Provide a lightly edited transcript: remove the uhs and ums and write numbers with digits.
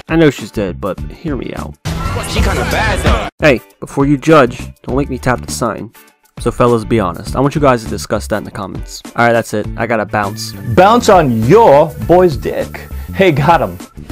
I know she's dead, but hear me out. She kinda bad though. Hey, before you judge, don't make me tap the sign. So fellas, be honest. I want you guys to discuss that in the comments. Alright, that's it. I gotta bounce. Bounce on your boy's dick. Hey, got him.